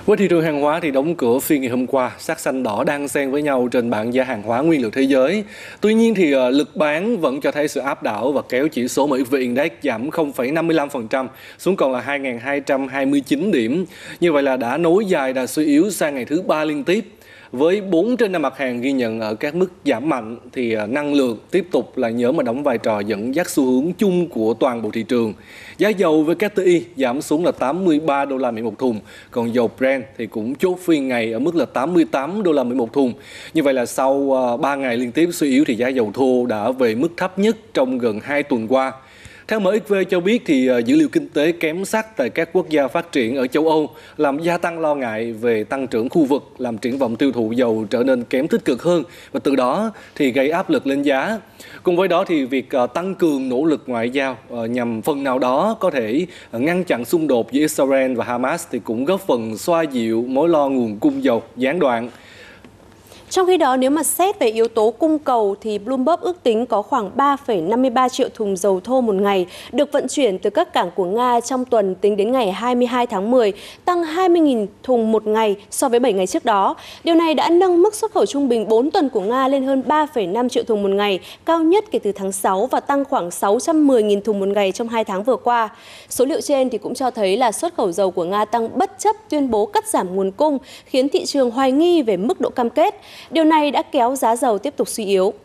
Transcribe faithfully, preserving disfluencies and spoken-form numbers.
Với thị trường hàng hóa thì đóng cửa phiên ngày hôm qua, sắc xanh đỏ đang xen với nhau trên bảng giá hàng hóa nguyên liệu thế giới. Tuy nhiên thì lực bán vẫn cho thấy sự áp đảo và kéo chỉ số em a xê Index giảm không phẩy năm mươi lăm phần trăm xuống còn là hai nghìn hai trăm hai mươi chín điểm. Như vậy là đã nối dài đà suy yếu sang ngày thứ ba liên tiếp. Với bốn trên năm mặt hàng ghi nhận ở các mức giảm mạnh thì năng lượng tiếp tục là nhóm mà đóng vai trò dẫn dắt xu hướng chung của toàn bộ thị trường. Giá dầu vê kép tê i giảm xuống là tám mươi ba đô la Mỹ một thùng, còn dầu Brent thì cũng chốt phiên ngày ở mức là tám mươi tám đô la Mỹ một thùng. Như vậy là sau ba ngày liên tiếp suy yếu thì giá dầu thô đã về mức thấp nhất trong gần hai tuần qua. Theo em ích vê cho biết thì dữ liệu kinh tế kém sắc tại các quốc gia phát triển ở châu Âu làm gia tăng lo ngại về tăng trưởng khu vực, làm triển vọng tiêu thụ dầu trở nên kém tích cực hơn và từ đó thì gây áp lực lên giá. Cùng với đó thì việc tăng cường nỗ lực ngoại giao nhằm phần nào đó có thể ngăn chặn xung đột giữa Israel và Hamas thì cũng góp phần xoa dịu mối lo nguồn cung dầu gián đoạn. Trong khi đó, nếu mà xét về yếu tố cung cầu thì Bloomberg ước tính có khoảng ba phẩy năm mươi ba triệu thùng dầu thô một ngày được vận chuyển từ các cảng của Nga trong tuần tính đến ngày hai mươi hai tháng mười, tăng hai mươi nghìn thùng một ngày so với bảy ngày trước đó. Điều này đã nâng mức xuất khẩu trung bình bốn tuần của Nga lên hơn ba phẩy năm triệu thùng một ngày, cao nhất kể từ tháng sáu và tăng khoảng sáu trăm mười nghìn thùng một ngày trong hai tháng vừa qua. Số liệu trên thì cũng cho thấy là xuất khẩu dầu của Nga tăng bất chấp tuyên bố cắt giảm nguồn cung, khiến thị trường hoài nghi về mức độ cam kết. Điều này đã kéo giá dầu tiếp tục suy yếu.